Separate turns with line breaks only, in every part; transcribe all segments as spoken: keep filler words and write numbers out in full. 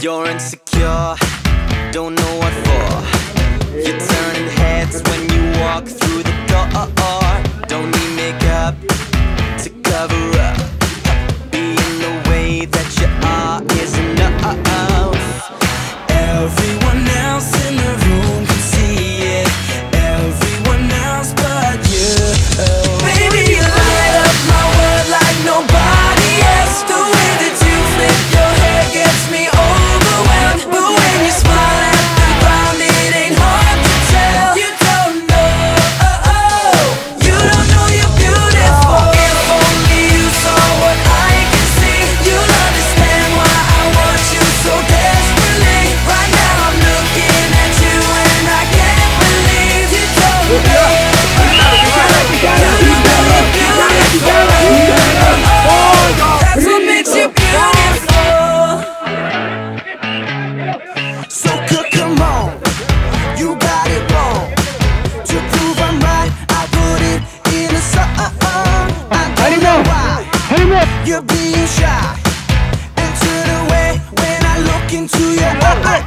You're insecure, don't know what for. You're turning heads when you walk through the door. Don't need makeup to cover up. Being the way that you are is enough. Everyone else in the room can see it. Everyone else but you. Baby, you light up my world like nobody else. The way that you flip your hair gets me overwhelmed. But when you smile at the ground, it ain't hard to tell. You don't know, oh, oh. You don't know you're beautiful. If only you saw what I can see, you'll understand why I want you so desperately. Right now I'm looking at you and I can't believe you don't know. You don't know you're beautiful. That's what makes you beautiful. So good, come on, you got it wrong. To prove I'm right, I put it in a song. I don't know why you're being shy and turn away when I look into your eyes.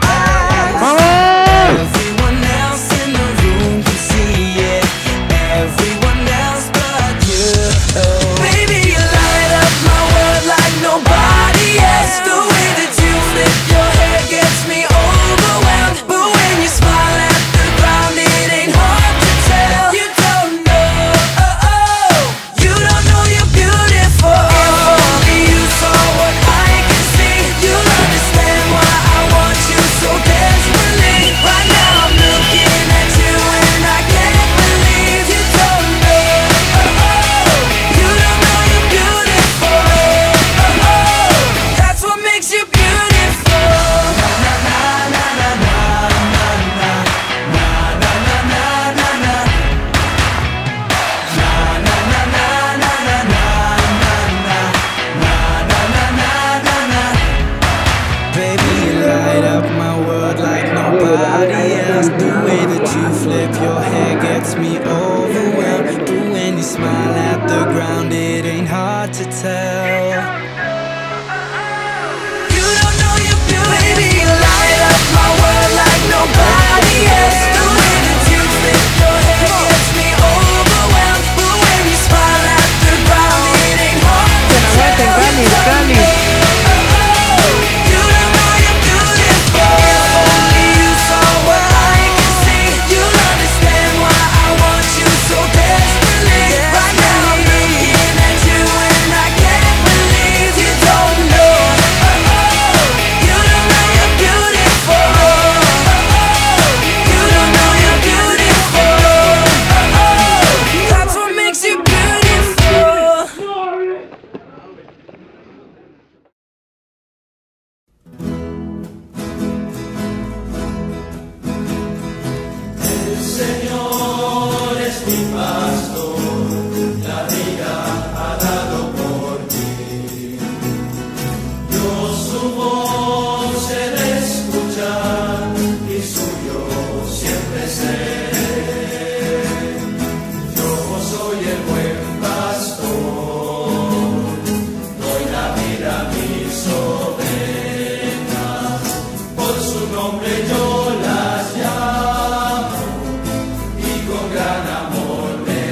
Everyone else in the room can see it. Everyone else but you. Baby, you light up my world like nobody else. The way that you flip your hair gets me overwhelmed. But when you smile at the ground, it ain't hard to tell. You don't know, oh, oh. You don't know you're beautiful. If only you saw what I can see, you'll understand why I want you so desperately. Right now I'm looking at you and I can't believe you don't know, oh, oh. You don't know you're beautiful, oh, oh. That's what makes you beautiful. Baby, you light up my world like nobody else. The way that you flip your hair gets me overwhelmed. But when you smile at the ground, it ain't hard to tell. You don't know you're beautiful. Baby, you light up my world like nobody else. The way that you flip your hair gets me overwhelmed. But when you smile at the ground, it ain't hard to tell. You don't know, you don't know you're beautiful. If only you saw what I can see, you'll understand why I want you so desperately. Right now I'm looking at you and I can't believe you don't know, oh, oh. You don't know you're beautiful, oh, oh. You don't know you're beautiful, oh, oh. That's what makes you beautiful.
El Señor es mi pastor, la vida ha dado por mí. Yo su voz he de escuchar y suyo siempre seré. Yo soy el buen pastor, doy la vida a mis ovejas, por su nombre yo las llamo y con gran amor me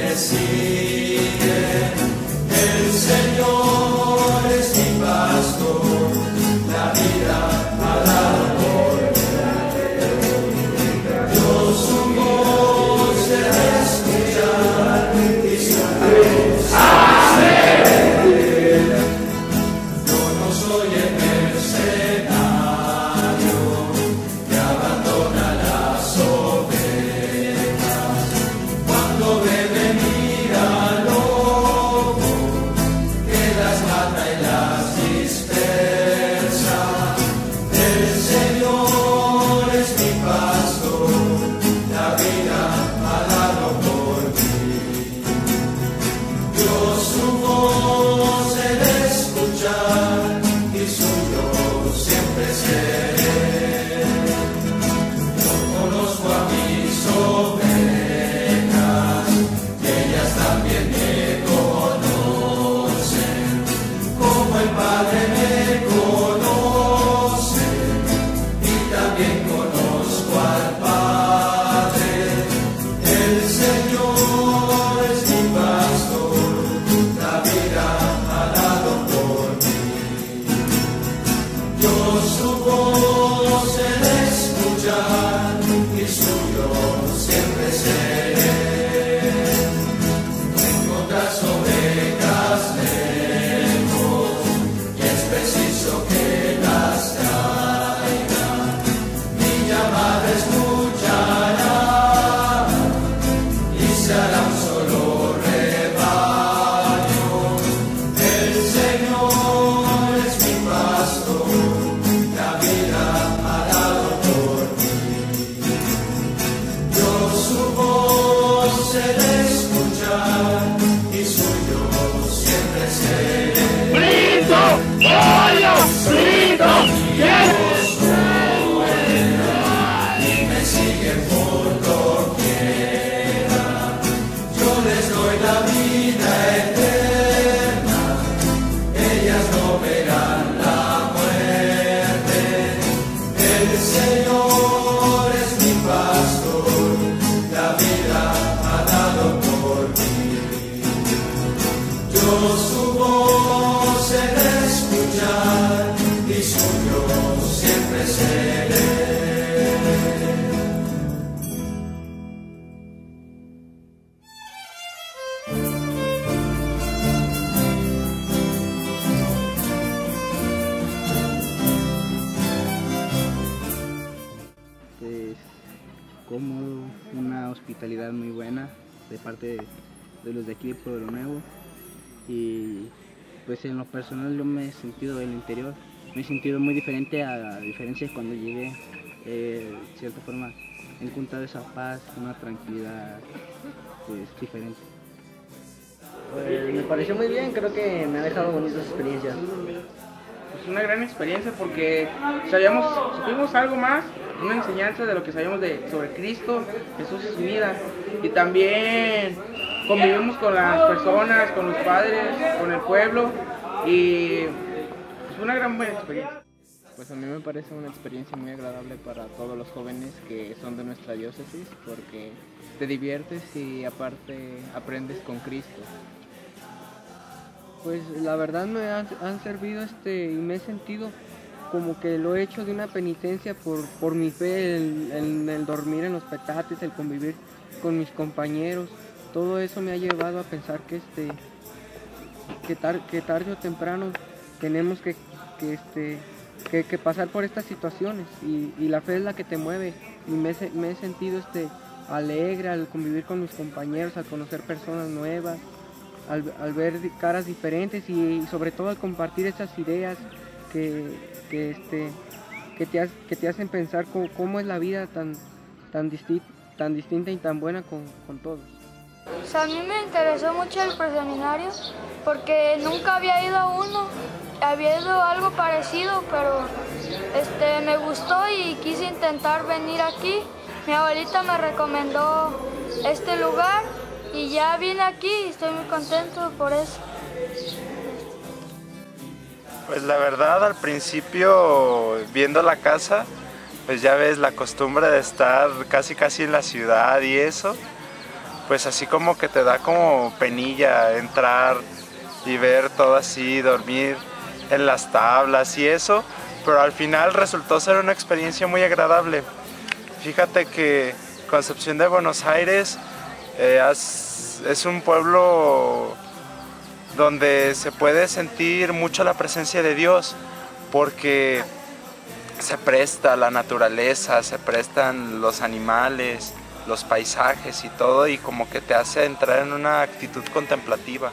y me siguen por doquiera. Yo les doy la vida eterna, ellas no verán la muerte. El Señor es mi pastor, la vida ha dado por mí. Yo su voz he de escuchar y suyo siempre seré.
Es cómodo, una hospitalidad muy buena de parte de, de los de aquí de Pueblo Nuevo, y pues en lo personal yo me he sentido del interior, me he sentido muy diferente a, a diferencia de cuando llegué. Eh, de cierta forma he encontrado esa paz, una tranquilidad pues diferente.
Pues me pareció muy bien, creo que me ha dejado bonitas experiencias.
Es una gran experiencia porque sabíamos, supimos algo más, una enseñanza de lo que sabíamos de, sobre Cristo, Jesús y su vida. Y también convivimos con las personas, con los padres, con el pueblo, y fue una gran buena experiencia.
Pues a mí me parece una experiencia muy agradable para todos los jóvenes que son de nuestra diócesis, porque te diviertes y aparte aprendes con Cristo.
Pues la verdad me han, han servido este y me he sentido como que lo he hecho de una penitencia por, por mi fe, el, el, el dormir en los petates, el convivir con mis compañeros. Todo eso me ha llevado a pensar que este que, tar, que tarde o temprano tenemos que, que, este, que, que pasar por estas situaciones, y, y la fe es la que te mueve, y me, me he sentido este, alegre al convivir con mis compañeros, al conocer personas nuevas, al, al ver caras diferentes, y, y sobre todo al compartir esas ideas que, que, este, que, te, que te hacen pensar cómo, cómo es la vida tan, tan, disti tan distinta y tan buena con, con todos.
Pues a mí me interesó mucho el preseminario porque nunca había ido a uno, había ido a algo parecido, pero este, me gustó y quise intentar venir aquí. Mi abuelita me recomendó este lugar y ya vine aquí y estoy muy contento por eso.
Pues la verdad, al principio, viendo la casa, pues ya ves la costumbre de estar casi casi en la ciudad y eso, pues así como que te da como penilla entrar y ver todo así, dormir en las tablas y eso, pero al final resultó ser una experiencia muy agradable. Fíjate que Concepción de Buenos Aires eh, es un pueblo donde se puede sentir mucho la presencia de Dios, porque se presta la naturaleza, se prestan los animales, los paisajes y todo, y como que te hace entrar en una actitud contemplativa.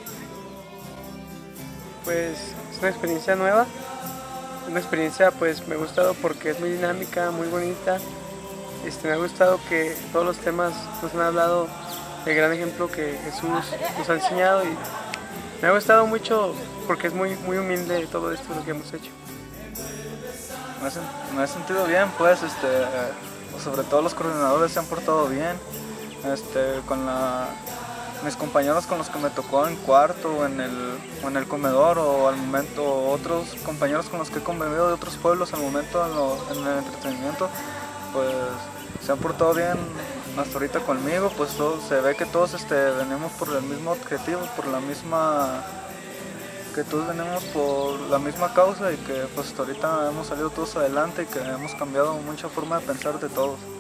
Pues es una experiencia nueva, una experiencia pues me ha gustado porque es muy dinámica, muy bonita. Este, me ha gustado que todos los temas nos han hablado del gran ejemplo que Jesús nos ha enseñado, y me ha gustado mucho porque es muy, muy humilde todo esto lo que hemos hecho.
Me he sentido bien, pues, este, sobre todo los coordinadores se han portado bien, este, con la, mis compañeros con los que me tocó en cuarto o en el, o en el comedor, o al momento otros compañeros con los que he convivido de otros pueblos al momento en, lo, en el entretenimiento, pues se han portado bien hasta ahorita conmigo. Pues todo, se ve que todos este, venimos por el mismo objetivo, por la misma... que todos venimos por la misma causa, y que pues hasta ahorita hemos salido todos adelante y que hemos cambiado mucha forma de pensar de todos.